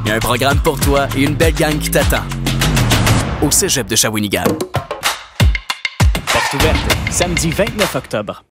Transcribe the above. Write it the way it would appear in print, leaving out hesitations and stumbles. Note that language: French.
Il y a un programme pour toi et une belle gang qui t'attend. Au Cégep de Shawinigan. Porte ouverte, samedi 29 octobre.